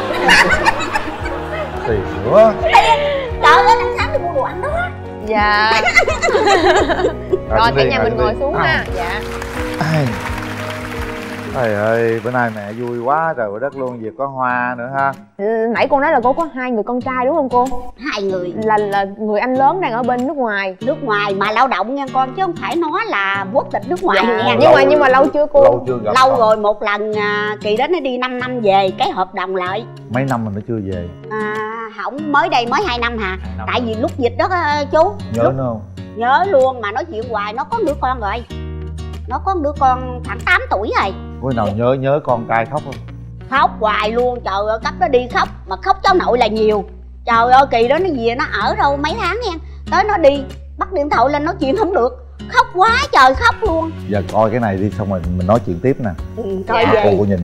tiền nữa. Trời ơi, tháng sáng thì mua đồ ăn đó. Dạ. Rồi cả nhà mình ngồi xuống à. ha. Dạ. Ai. Trời ơi, bữa nay mẹ vui quá trời đất luôn, việc có hoa nữa ha. Nãy cô nói là cô có hai người con trai đúng không cô? Hai người. Là là người anh lớn đang ở bên nước ngoài. Nước ngoài mà lao động nha con, chứ không phải nó là quốc tịch nước ngoài Dạ. nha. Nhưng mà nhưng mà lâu chưa cô? Lâu chưa gặp Lâu con. rồi một lần à, Kỳ đó nó đi năm năm về, cái hợp đồng lại. Mấy năm mà nó chưa về. À, không, mới đây mới hai năm hả? năm Tại rồi. vì lúc dịch đó à, chú. Nhớ lúc... nó không? Nhớ luôn, mà nói chuyện hoài, nó có đứa con rồi. Nó có đứa con khoảng tám tuổi rồi. Có nào nhớ nhớ con trai khóc không? Khóc hoài luôn, trời ơi, cấp nó đi khóc. Mà khóc cháu nội là nhiều. Trời ơi, Kỳ đó nó về nó ở đâu mấy tháng nha. Tới nó đi, bắt điện thoại lên nói chuyện không được. Khóc quá trời khóc luôn. Giờ coi cái này đi xong rồi mình nói chuyện tiếp nè. Ừ, coi Dạ. về. Cô, cô nhìn.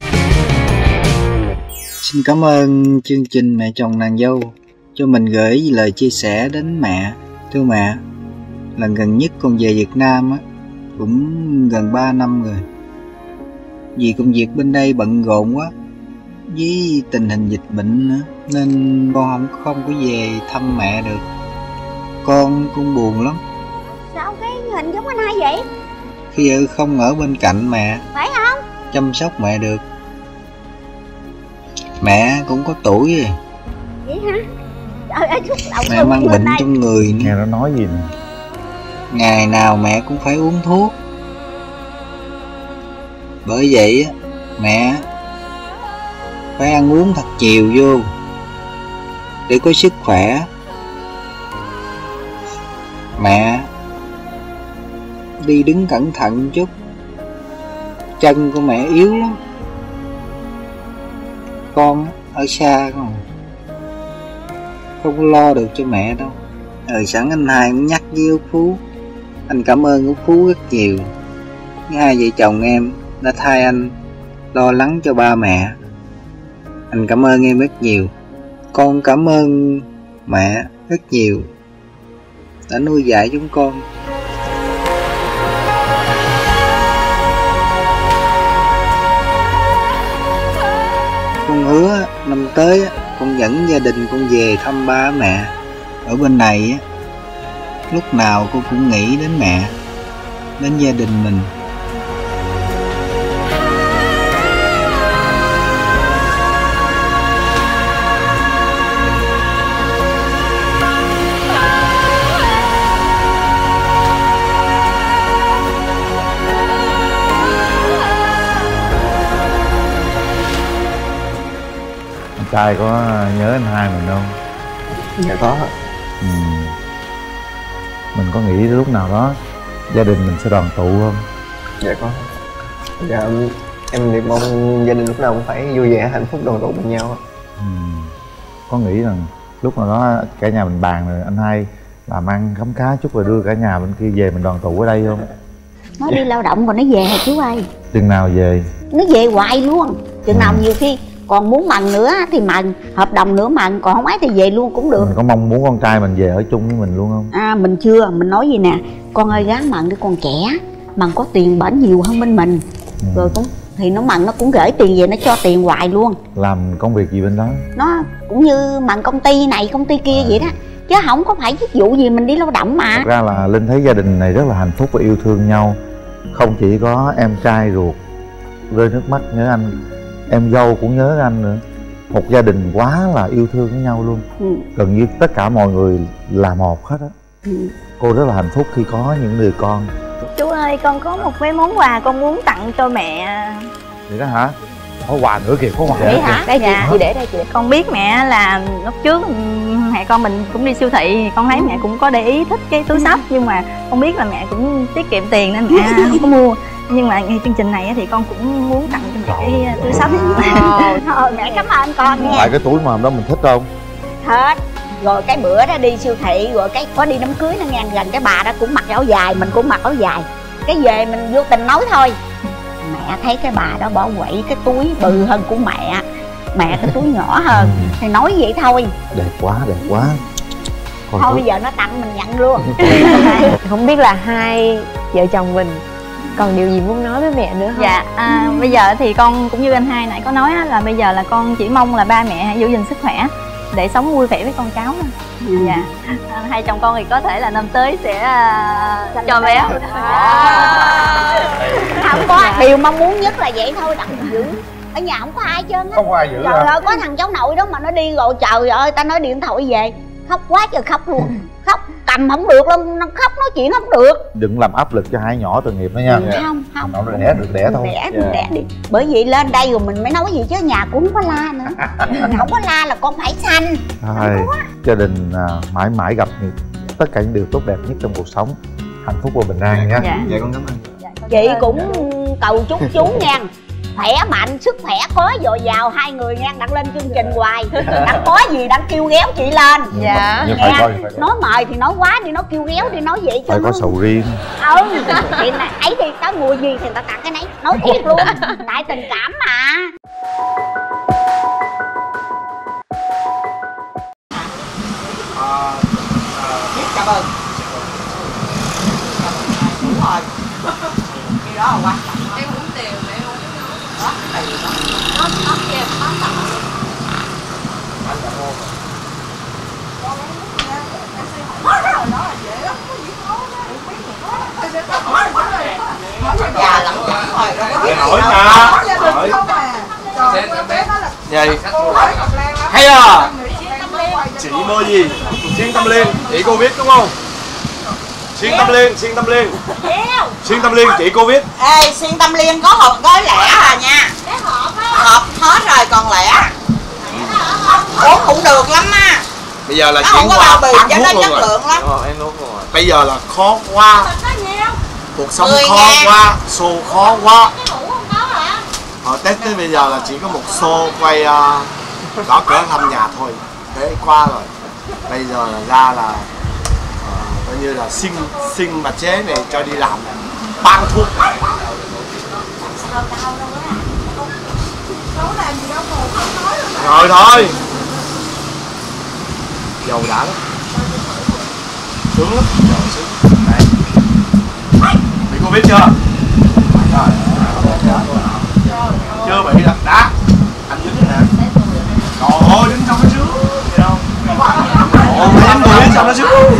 Xin cảm ơn chương trình Mẹ Chồng Nàng Dâu cho mình gửi lời chia sẻ đến mẹ. Thưa mẹ, lần gần nhất con về Việt Nam á cũng gần ba năm rồi. Vì công việc bên đây bận rộn quá, với tình hình dịch bệnh nữa, nên con không không có về thăm mẹ được. Con cũng buồn lắm Sao cái hình giống anh hai vậy? khi không ở bên cạnh mẹ, Phải không? chăm sóc mẹ được. Mẹ cũng có tuổi rồi, Vậy hả? Trời ơi, xúc động. mẹ mang bệnh đây. trong người nữa. Nghe nó nói gì nè. Ngày nào mẹ cũng phải uống thuốc. Bởi vậy á, mẹ phải ăn uống thật nhiều vô để có sức khỏe. Mẹ đi đứng cẩn thận chút, chân của mẹ yếu lắm. Con ở xa không không có lo được cho mẹ đâu. Rồi sẵn anh hai cũng nhắc với Út Phú, anh cảm ơn Út Phú rất nhiều. Hai vợ chồng em đã thay anh lo lắng cho ba mẹ. Anh cảm ơn em rất nhiều. Con cảm ơn mẹ rất nhiều đã nuôi dạy chúng con. Con hứa năm tới con dẫn gia đình con về thăm ba mẹ. Ở bên này lúc nào con cũng nghĩ đến mẹ, đến gia đình mình. Trai có nhớ anh hai mình không? Dạ có. Ừ. Mình có nghĩ lúc nào đó gia đình mình sẽ đoàn tụ không? Dạ có. Dạ em, em thì mong gia đình lúc nào cũng phải vui vẻ, hạnh phúc, đoàn tụ bên nhau. Ừ. Có nghĩ rằng lúc nào đó cả nhà mình bàn rồi anh hai làm ăn khấm khá chút rồi đưa cả nhà bên kia về mình đoàn tụ ở đây không? Nó đi lao động còn nó về hả chú ơi? Chừng nào về? Nó về hoài luôn. Chừng ừ. nào nhiều khi còn muốn mần nữa thì mần, hợp đồng nữa mần, còn không ấy thì về luôn cũng được. Mình có mong muốn con trai mình về ở chung với mình luôn không? À mình chưa, mình nói gì nè, con ơi gắng mần đi con trẻ, mần có tiền bển nhiều hơn bên mình. Ừ. Rồi cũng thì nó mần nó cũng gửi tiền về, nó cho tiền hoài luôn. Làm công việc gì bên đó? Nó cũng như mần công ty này công ty kia à. Vậy đó, chứ không có phải ví dụ gì mình đi lao động mà. Thật ra là Linh thấy gia đình này rất là hạnh phúc và yêu thương nhau. Không chỉ có em trai ruột rơi nước mắt nhớ anh, em dâu cũng nhớ anh nữa. Một gia đình quá là yêu thương với nhau luôn. Ừ. Gần như tất cả mọi người là một hết á. Ừ. Cô rất là hạnh phúc khi có những người con. Chú ơi, con có một cái món quà con muốn tặng cho mẹ. Vậy đó hả? Có quà nữa kìa, có quà nữa hả? Đây chị, dạ. Chị để đây chị. Con biết mẹ là lúc trước mẹ con mình cũng đi siêu thị, con thấy ừ. mẹ cũng có để ý thích cái túi xách, nhưng mà không biết là mẹ cũng tiết kiệm tiền nên mẹ không có mua. Nhưng mà ngay chương trình này thì con cũng muốn tặng cho mẹ cái túi xách. Thôi mẹ cảm ơn con nha. Tại cái túi mà đó mình thích không? Hết. Rồi cái bữa đó đi siêu thị, rồi cái có đi đám cưới nó ngang gần cái bà đó cũng mặc áo dài, mình cũng mặc áo dài. Cái về mình vô tình nói thôi, mẹ thấy cái bà đó bỏ quậy cái túi bự hơn của mẹ, mẹ cái túi nhỏ hơn, thì nói vậy thôi. Đẹp quá, đẹp quá. Còn thôi bây giờ nó tặng mình nhận luôn. Không biết là hai vợ chồng mình còn điều gì muốn nói với mẹ nữa không? Dạ, à, bây giờ thì con cũng như anh hai nãy có nói á, là bây giờ là con chỉ mong là ba mẹ hãy giữ gìn sức khỏe để sống vui vẻ với con cháu thôi. Ừ. Dạ, à, hai chồng con thì có thể là năm tới sẽ uh, cho bé. À. Không có, điều mong muốn nhất là vậy thôi, đặng mình giữ. Ở nhà không có ai trơn á. Không có ai giữ. Trời ơi, có thằng cháu nội đó mà nó đi rồi trời ơi, ta nói điện thoại về khóc quá trời khóc luôn. Khóc cầm không được luôn, nó khóc nói chuyện không được. Đừng làm áp lực cho hai nhỏ tội nghiệp đó nha. Ừ, không không nó đẻ được đẻ thôi. Đẻ được đẻ đi. Bởi vậy lên đây rồi mình mới nói gì chứ nhà cũng không có la nữa. Không có la là con phải sanh. Gia đình à, mãi mãi gặp tất cả những điều tốt đẹp nhất trong cuộc sống, hạnh phúc và bình an nha. Dạ, dạ con cảm ơn. Dạ, chị cũng cầu chúc chú nha, khỏe mạnh, sức khỏe có dồi dào, hai người ngang đặng lên chương trình hoài. Đặng có gì đặng kêu ghéo chị lên. Dạ. Nhưng phải coi, phải nói mời thì nói quá đi, nói kêu ghéo đi, nói vậy cho phải có sầu riêng. Ừ, thì này ấy thì có mùa gì thì người ta tặng cái nấy, nói thiệt luôn, tại tình cảm mà. À, à, cảm ơn. Đúng rồi. Cái đó là quan trọng. Em uống tiền để uống đó. Đây đó. Nó nó kia nó tặng luôn. Anh đã mua rồi. Nói rồi nó là dễ lắm, có gì khó đó. Em biết rồi đó. Tôi sẽ có hỏi rồi. Hỏi già lắm rồi. Hỏi mà. Gì? Hay à? Chị mua gì? Xuyên Tâm Liên, chị cô biết đúng không? Xuyên Tâm Liên, Xuyên Tâm Liên. Xuyên Tâm Liên, chị cô biết. Ê, Xuyên Tâm Liên có hộp gói lẻ à nha. Hộp hết rồi còn lẻ. Uống cũng được lắm á. Bây giờ là nó chuyển không có qua bao bì cho nó chất lượng lắm. Rồi, em nuốt rồi. Bây giờ là khó quá. Cuộc sống khó ngàn. Quá, show khó quá. Ờ, Tết tới bây giờ là chỉ có một show quay uh, gõ cửa thăm nhà thôi. Thế qua rồi. Bây giờ là ra là uh, coi như là xin xin bà chế này cho đi làm bán thuốc. Rồi thôi. Dầu đã lắm. Sướng lắm. Dầu sướng. Đây. Bị Covid chưa? Rồi. Chưa bị đặt đá. Anh dính nè. Trời ơi, dính xong nó sướng. Gì đâu. Ồ, dính mùi dính xong nó sướng.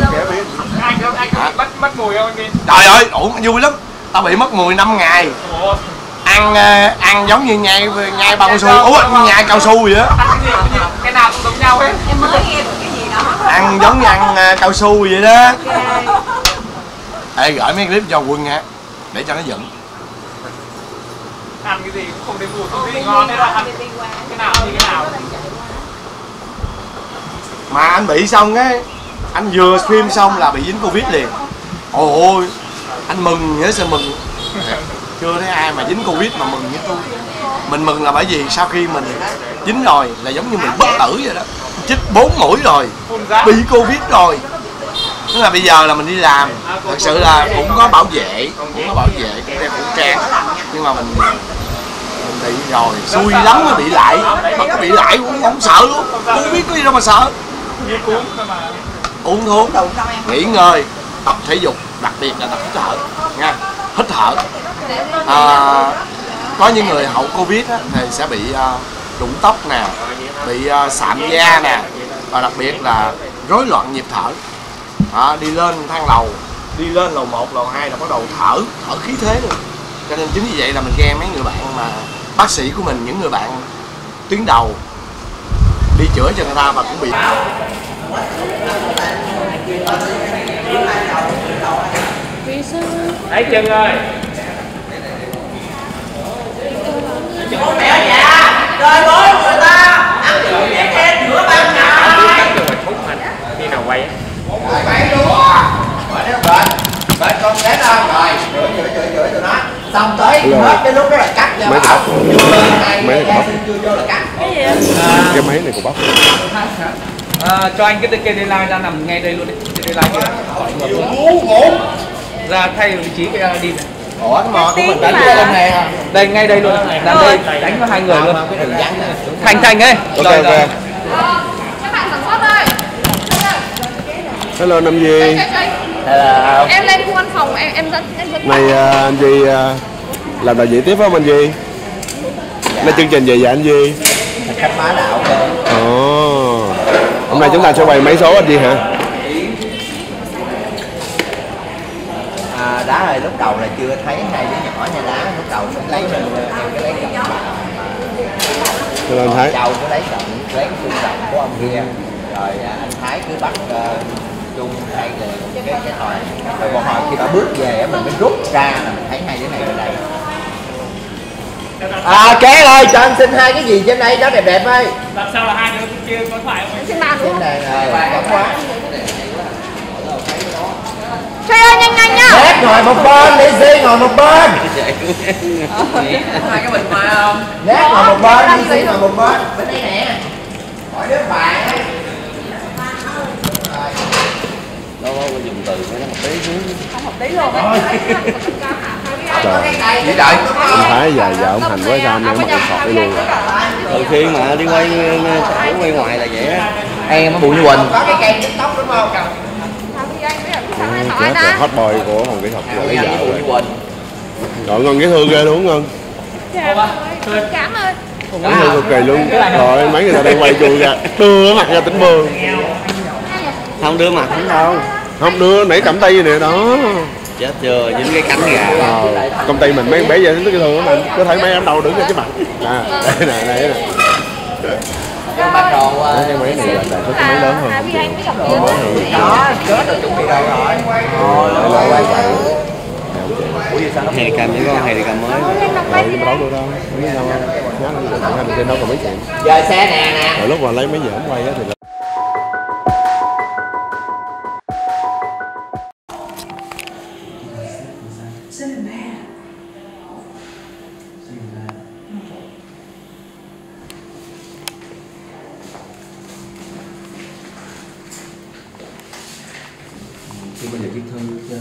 Mất mất mùi không anh Kiên? Trời ơi, ủa vui lắm. Tao bị mất mùi năm ngày. Ăn ăn giống như nhai nhai bao cao su, ủa nhai cao su vậy á. Cái nào cũng giống nhau hết. Em mới nghe được cái gì đó. Ăn giống như ăn cao su vậy đó. Ê, gửi mấy clip cho Quân nha, để cho nó giận. Ăn cái gì cũng không thấy mùi, không thấy ngon hết. Ăn cái nào như cái nào. Mà anh bị xong cái anh vừa stream xong là bị dính Covid liền. Ôi ôi, anh mừng nhớ sao mừng. Chưa thấy ai mà dính Covid mà mừng như tôi. Mình mừng là bởi vì sau khi mình dính rồi là giống như mình bất tử vậy đó. Chích bốn mũi rồi, bị Covid rồi. Tức là bây giờ là mình đi làm, thật sự là cũng có bảo vệ, cũng có bảo vệ, cũng đeo khẩu trang. Nhưng mà mình mình bị rồi, xui lắm mới bị lại. Mà có bị lại cũng không sợ luôn, không biết có gì đâu mà sợ. Uống thuốc, nghỉ ngơi, tập thể dục, đặc biệt là tập hít thở nha, hít thở. À, có những người hậu Covid á, thì sẽ bị uh, rụng tóc nè, bị uh, sạm da nè, và đặc biệt là rối loạn nhịp thở. À, đi lên thang lầu, đi lên lầu một, lầu hai là bắt đầu thở, thở khí thế luôn. Cho nên chính vì vậy là mình nghe mấy người bạn mà bác sĩ của mình, những người bạn tuyến đầu đi chữa cho người ta và cũng bị. Đấy Trần ơi. Bố mẹ ở nhà, rồi bố người ta ăn thử nhét em nửa ban ngày. Khi nào quay á? Quay luôn. Rồi nó bệnh, bệnh con té ra rồi, chữa chữa chữa chữa tụi nó. Xong tới hết cái lúc đó là cắt cho mấy bóc. Mấy cái bóc. Chưa vô là cắt. Cái gì vậy? Cái máy này của bóc. À, cho anh cái cây đê lai ra nằm ngay đây luôn đi. Cây đê lai kia. Ngủ ngủ. Ra thay vị trí cái đi này. Ủa cái mò của mình đánh vô bên này à? Đây ngay đây luôn. Làm đây đánh vào hai người luôn. Thành Thành ấy. Ok ok. Các bạn sản xuất ơi. Hello Nam Duy. Hello. Em lên khu văn phòng em em dẫn em dẫn. Này uh, anh Duy uh, làm đạo diễn tiếp phải không anh Duy? Dạ. Nay chương trình gì vậy anh Duy? Khách phá đạo cơ. Ồ. Hôm nay chúng ta sẽ quay mấy số anh Duy hả? À, đá ơi, lúc đầu là chưa thấy hai đứa nhỏ nha đá, lúc đầu cũng lấy mình em cái lấy cọng Cho anh thấy. Châu cứ lấy cọng, lấy cái xương rộng của ông kia, rồi anh Thái cứ bắt uh, chung hai cái cái cái hồi, rồi một hồi khi bà bước về mình mới rút ra là mình thấy hai đứa này ở đây. À Ké ơi, cho anh xin hai cái gì trên đây đó đẹp đẹp ơi. Làm sao là hai đứa kia có phải không? Trên bàn Trên này này, đẹp quá. Trời ơi nhanh nhanh nhá. Nét ngồi một bên, Lizzy ngồi một bên. Hai cái bình hoa không? Nét ngồi một bên, Lizzy ngồi một bên. Bên đây nè. Hỏi đứa bạn ấy. Nó có dùng từ nó một tí xíu. Không hợp lý luôn á. Trời. Gì trời? Anh Thái giờ vợ ông Hành quá sao anh em mặc cái sọt đi luôn rồi. Từ khi mà đi quay quay ngoài là vậy á. Em ở Bùi Như Quỳnh. Có cái cây TikTok đúng không? Chết rồi, hot boy của Hồng Kỹ Thuật giờ lấy vợ rồi. Quỳnh. Trời Ngân cái thương ghê luôn Ngân. Cảm ơn. Cái thương cực kỳ luôn. Rồi mấy người ta đang quay chui ra, đưa mặt ra tỉnh bường. Không đưa mặt không đâu. Không đưa nãy cầm tay nè đó. Chết chưa, dính cái cánh gà. Ờ, công ty mình mấy bé giờ đến cái thương mình có thể mấy em đầu đứng ra chứ mặt. À, đây nè, đây nè. Bắt đầu cái máy này là sản xuất cái máy lớn hơn không chịu. Mới hơn. đó, chết rồi chuẩn bị đâu rồi. Ôi, quay quay. Hay cam chỉ có hay đi cam mới. Rồi nhưng mà đâu được đâu. Biết đâu không? Nhớ là anh trên đâu còn mấy chuyện. Giờ xe nè nè. Rồi lúc mà lấy mấy giờ ổng quay á thì là Chứ bây giờ viết thư cho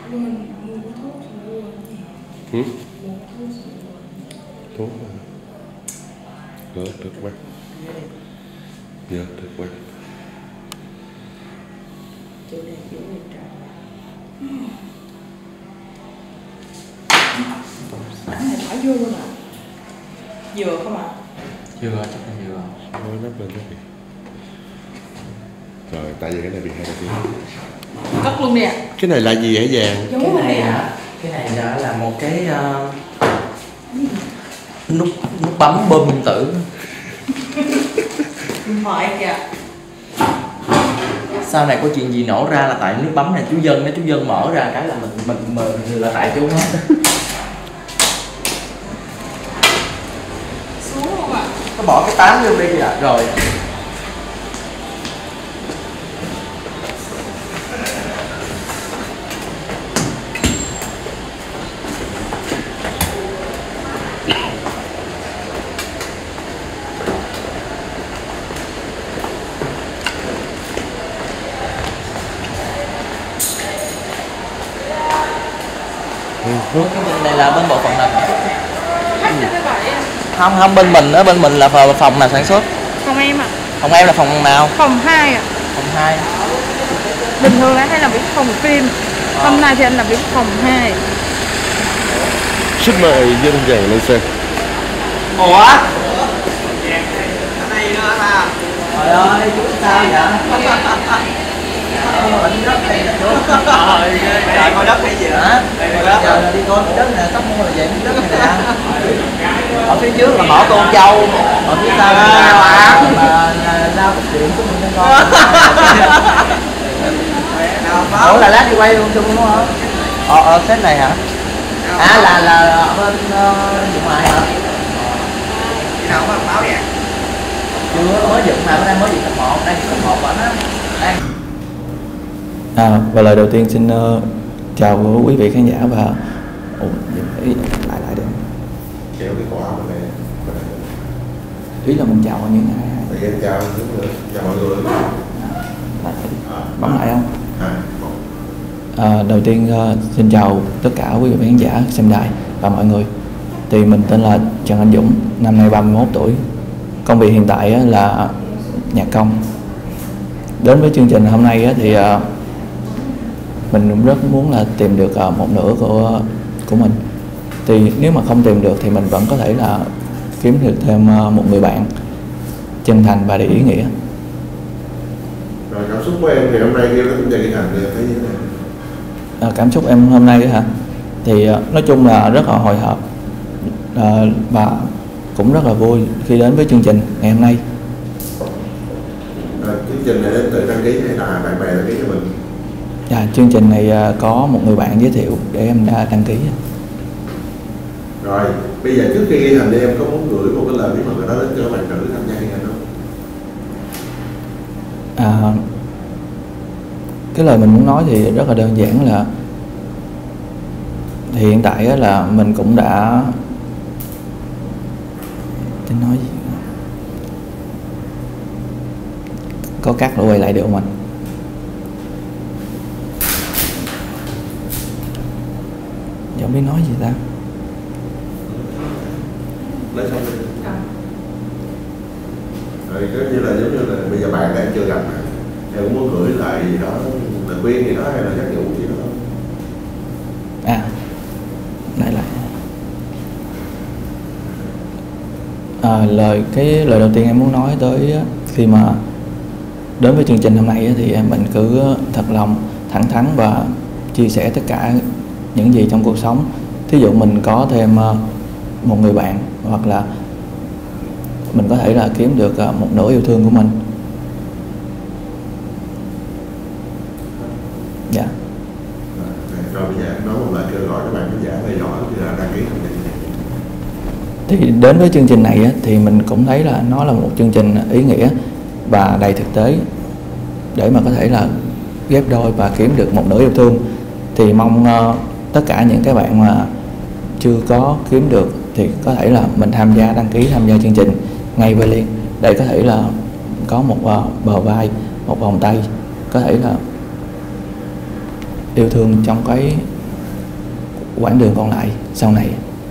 Ừ? Thuốc Rửa thực vật Rửa thực vật Sẵn này bỏ vô luôn ạ. Dừa không ạ? Dừa, chắc là dừa. Thôi nắp lên cái gì. Rồi, tại vì cái này bị hai tiếng. Cất luôn đi ạ. Cái này là gì hả Vàng? Giống cái luôn này đi ạ. hả? Cái này là, là một cái uh, nút nút bấm bơm nguyên tử. Điện thoại kìa. Sau này có chuyện gì nổ ra là tại nút bấm này chú Dân, nếu chú Dân mở ra cái là mình mình, mình là tại chú hết. Xuống không ạ? Nó bỏ cái tán vô đi à. Rồi. Cái này là bên bộ phận nào sản xuất? Không, không, bên mình ở bên mình là phòng nào sản xuất? Phòng em ạ. Phòng em là phòng nào? Phòng hai ạ. Phòng hai. Bình thường là hay làm việc phòng phim. À. Hôm nay thì anh làm việc phòng hai. Xin mời Dân Vàng lên xe. Ủa? Cái này nữa ha. Trời ơi, chú sao vậy? Ờ, đi đất này nè chú. Trời ơi, trời coi đất hay gì hả? Bây giờ là đi coi cái đất này, sắp mua là về cái đất này nè. Ở phía trước là mỏ Tô Châu, ở phía sau là mà giao cục điện của mình con. Ủa là lát đi quay luôn chung đúng không? Ờ, ờ, cái này hả? À là là bên dựng ngoài hả? Khi nào có báo vậy? Chưa, mới dựng mà, bữa nay mới dựng tập một, đây tập một của anh á. Đây. À, và lời đầu tiên xin uh, chào quý vị khán giả và Ủa, lại lại được. Kéo cái quả này. Ý là mình chào những ai ai. Thì em chào chào mọi người. Bấm lại không? À, đầu tiên uh, xin chào tất cả quý vị khán giả xem đài và mọi người. Thì mình tên là Trần Anh Dũng, năm nay ba mươi mốt tuổi. Công việc hiện tại uh, là nhạc công. Đến với chương trình hôm nay uh, thì uh, mình cũng rất muốn là tìm được uh, một nửa của của mình. Thì nếu mà không tìm được thì mình vẫn có thể là kiếm được thêm uh, một người bạn chân thành và đầy ý nghĩa. Rồi cảm xúc của em thì hôm nay kêu nó cũng dậy thành thì thấy như thế nào? À, cảm xúc em hôm nay hả? Thì uh, nói chung là rất là hồi hộp uh, và cũng rất là vui khi đến với chương trình ngày hôm nay. À, chương trình này em tự đăng ký hay là bạn bè đăng ký cho mình? Dạ, chương trình này uh, có một người bạn giới thiệu để em đã đăng ký. Rồi, bây giờ trước khi ghi hình thì em có muốn gửi một cái lời bí mật nào đó đến cho các bạn nữ tham gia ghi hình không? À, cái lời mình muốn nói thì rất là đơn giản là thì hiện tại là mình cũng đã tính nói gì có cắt rồi quay lại được không anh? Không biết nói gì ta. Lấy xong đi. Rồi cứ như là giống như là bây giờ bạn em chưa gặp mà em cũng muốn gửi lại gì đó, lời khuyên gì đó hay là nhắc nhủ gì đó không? À, lại lại. À, lời cái lời đầu tiên em muốn nói tới khi mà đến với chương trình hôm nay thì mình cứ thật lòng, thẳng thắn và chia sẻ tất cả những gì trong cuộc sống. Thí dụ mình có thêm một người bạn hoặc là mình có thể là kiếm được một nửa yêu thương của mình. Dạ. Rồi bây giờ nói một lời kêu gọi các bạn khán giả theo dõi thì là đăng ký tham gia. Thì đến với chương trình này thì mình cũng thấy là nó là một chương trình ý nghĩa và đầy thực tế để mà có thể là ghép đôi và kiếm được một nửa yêu thương. Thì mong uh, tất cả những cái bạn mà chưa có kiếm được thì có thể là mình tham gia đăng ký tham gia chương trình ngay về liền để có thể là có một uh, bờ vai, một vòng tay, có thể là yêu thương trong cái quãng đường còn lại sau này.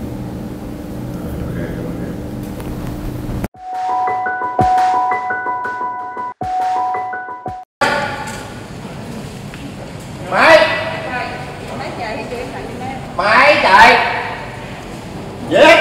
Mày Mày chạy Giết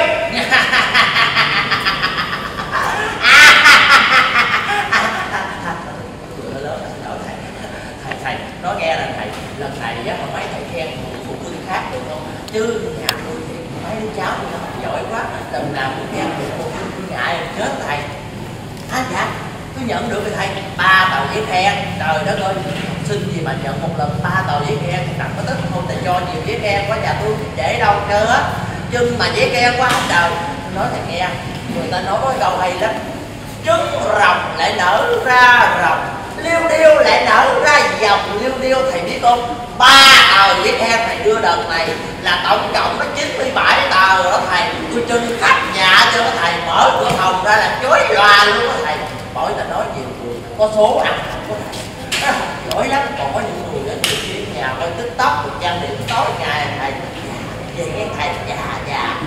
thầy thầy nói nghe là thầy lần này á mà mấy thầy khen phụ huynh khác được không, chứ nhà tôi thì mấy đứa cháu tôi học giỏi quá, lần nào cũng khen được phụ huynh tôi ngại chết thầy. À dạ tôi nhận được rồi thầy, ba tờ giấy khen, trời đất ơi học sinh gì mà nhận một lần ba tờ giấy khen đặng có tức không, thầy cho nhiều giấy khen quá, nhà tôi để đâu trơn á, chân mà giấy khen quá không trời. Tôi nói thầy nghe, người ta nói có câu hay lắm, trứng rồng lại nở ra rồng, liêu điêu lại nở ra dòng liêu điêu, thầy biết không? Ba tờ giấy khen thầy đưa đợt này là tổng cộng nó chín mươi bảy tờ đó thầy, tôi chân khắp nhà cho thầy, mở cửa phòng ra là chói loà luôn đó thầy. Bởi ta nói nhiều người có số ăn của thầy à, giỏi lắm, còn có những người đến chuyện nhà coi TikTok rồi trang điểm tối ngày thầy về nghe thầy già già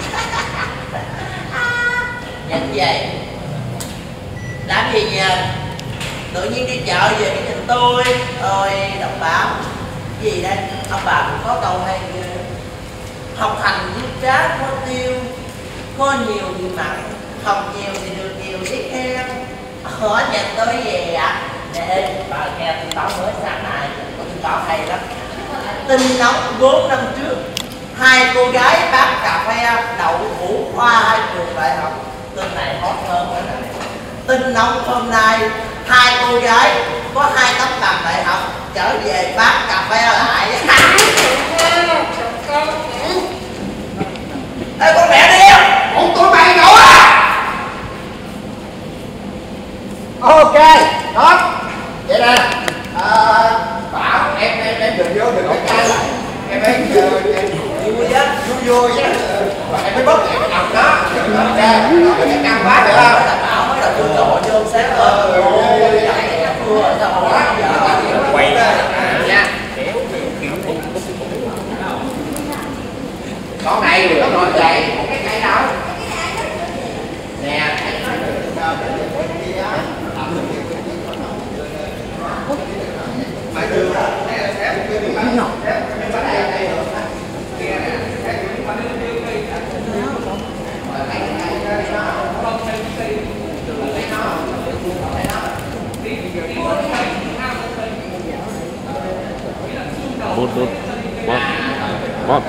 nhận về làm gì vậy? Tự nhiên đi chợ về cái nhìn tôi ôi đọc báo gì đây, ông bà cũng có câu hay học hành như trá có tiêu, có nhiều thì mặn, học nhiều thì được nhiều biết khen. Ở nhà tôi về ạ, để bà nghe tin báo mới sáng nay, có tin báo hay lắm. Tin nóng bốn năm trước, hai cô gái bán cà phê đậu hũ khoa hai trường đại học. Tin này hot hơn nữa này. Tin nóng hôm nay, hai cô gái có hai tấm bằng đại học trở về bán cà phê lại. Ê con mẹ đi, bọn tôi bày nổ à. Ok, tốt. Vậy nè, à, Bảo em em em đừng vô đừng có cay lại. Em em vui á, vui vui á. Em mới bớt em mới đọc đó. Ok, đừng có căng quá được không? Bảo mới đầu tôi gọi vô sáng lên. Quay nha. Con này đừng có ngồi dậy, một cái cây đâu. Nè, Bút bút bút bút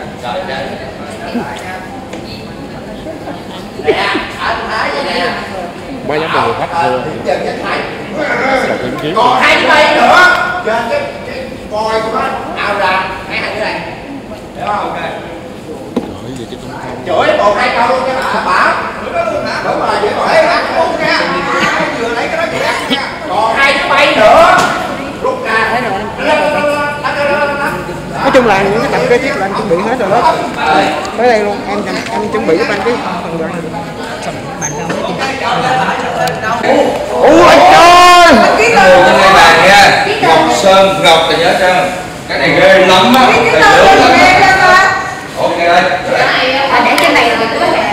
nè, anh thấy vậy nè. mấy giống người khách thôi. Còn hai cây nữa trên cái cái voi của nó nào ra hai hàng như này, hiểu không? Chửi còn hai câu luôn nha bà Bảo. Đúng rồi, vậy còn thấy ăn uống nha. Vừa lấy cái đó chị ăn nha. Còn hai cái bay nữa. Rút ra thấy rồi. Nói chung là những cái tập kế tiếp là anh chuẩn bị hết rồi đó. Tới đây luôn, em em chuẩn bị giúp anh cái phần đoạn này. Ôi trời! Trên đây bàn nha, Ngọc Sơn, Ngọc là nhớ chưa? Cái này ghê lắm á. Ok đây. Để trên này rồi cứ để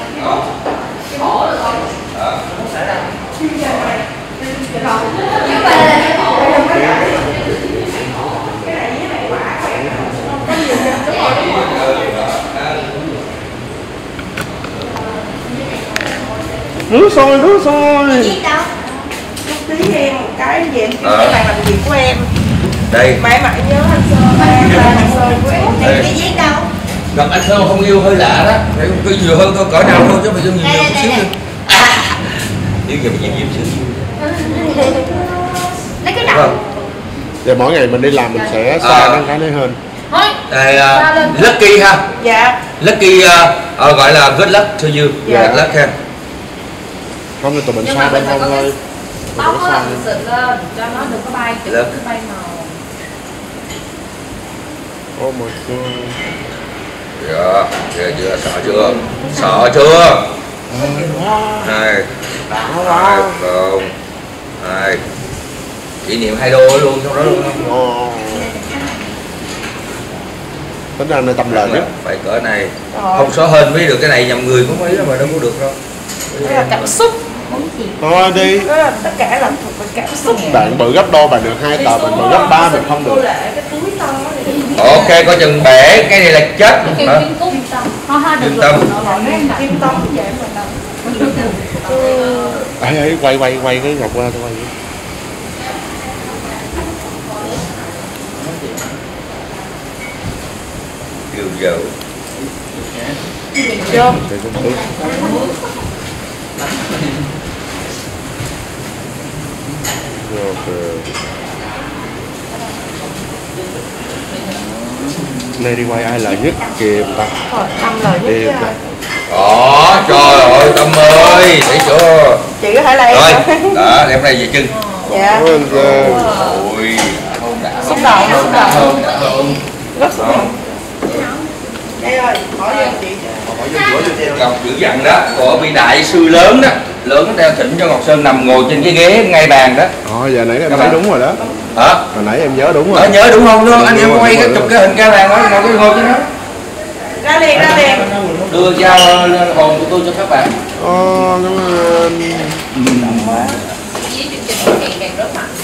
Rửa xôi, rửa xôi. Viết đâu? Tí cho em một cái về em kêu cái bàn làm việc của em. Đây. Mãi mãi nhớ anh Sơn, anh là Sơn của em. Thì cái viết đâu? Gặp anh Sơn không yêu hơi lạ đó. Phải cứ nhiều hơn thôi, cỡ nào thôi chứ phải nhiều nhiều một xíu đi. Yêu nhiều nhiều nhiều xíu. lấy cái đầu. Giờ mỗi ngày mình đi làm mình sẽ xa nó cái hơn. Đây, uh, Lucky ha. Dạ. Lucky uh, uh, gọi là good luck to you. Dạ. Good luck ha. Không thì tụi mình xa bên hông thôi. Bóc nó làm xịn lên cho nó đừng có bay chữ Lớp. bay màu. Oh my god. Chưa, chưa, chưa, sợ chưa? Sợ chưa? Hai, hai, không, hai. Kỷ niệm hai đô luôn, trong đó luôn. Ồ. tính ra nơi tâm lời nhất. Phải cỡ này. Không xóa hên mới được, cái này nhầm người cũng mấy mà đâu có được đâu. Đây là cảm xúc. Thôi đi. Đó là tất cả là thuộc về cảm xúc. Bạn bự gấp đôi, bạn được hai tờ, bạn bự gấp ba mình không được. Ok, coi chừng bể, cái này là chết. Hả? Kim tâm. Kim tâm vậy mà. Ấy ấy quay quay quay cái ngọc qua tôi quay. Điều dầu. Vô. Nay đi quay ai lời nhất kìa ta. Tâm lời nhất chứ. Đó, trời ơi Tâm ơi, thấy chưa? Chị có thể là em. Rồi, đó, đem này về chân. Dạ. Ôi, xúc động, xúc động. Rất xúc động. Đây ơi, hỏi vô chị. Ngọc dữ dằn đó, của vị đại sư lớn đó, lớn đeo thỉnh cho Ngọc Sơn nằm ngồi trên cái ghế ngay bàn đó. Ồ, giờ nãy em thấy đúng rồi đó. Hả? Hồi nãy em nhớ đúng rồi. Ờ, nhớ đúng không? Đúng, anh em quay cái chụp cái hình ca bàn đó, ngồi cái ngồi trên đó. Ra liền, ra liền. Đưa giao hồn của tôi cho các bạn. Ồ, cảm ơn. Với chương trình càng càng rất mạnh.